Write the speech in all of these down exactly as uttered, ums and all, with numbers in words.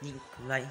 ยิ่งไกล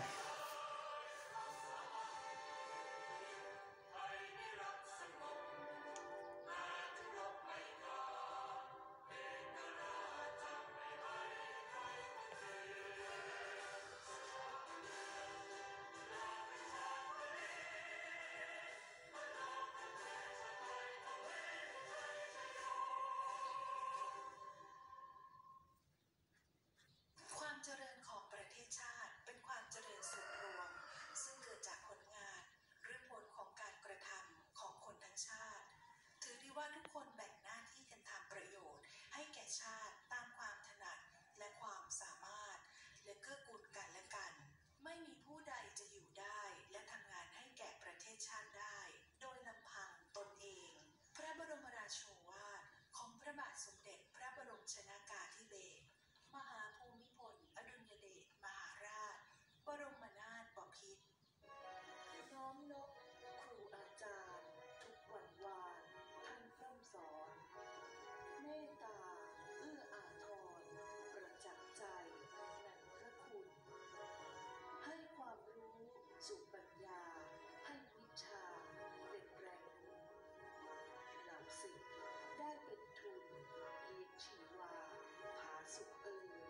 ความเจริญของประเทศชาติเป็นความเจริญส่วนรวมซึ่งเกิดจากผลงานหรือผลของการกระทำของคนทั้งชาติถือได้ว่าทุกคนแบ่งหน้าที่กันทำประโยชน์ให้แก่ชาติตามความถนัดและความสามารถและเกื้อกูลกันและกันไม่มีผู้ใดจะอยู่ได้และทำงานให้แก่ประเทศชาติได้โดยลำพังตนเองพระบรมราโชวาทของพระบาทสมเด็จพระบรมชนกาธิเบศรมหาภูมิพลอดุลยเดชมหาราชบรมนาถบพิตรน้อมนบครูอาจารย์ทุกวันวานท่านพร่ำสอนเมตตาเอื้ออาทรประจักษ์ใจในพระคุณให้ความรู้สู่ปัญญาให้วิชาเป็นแรงหนุนเหล่าศิษย์ได้เป็นทุนเลี้ยงชีวาผาสุกเอ่ย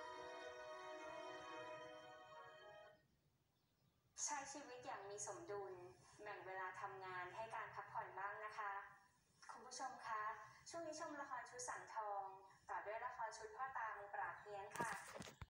ใช้ชีวิตอย่างมีสมดุล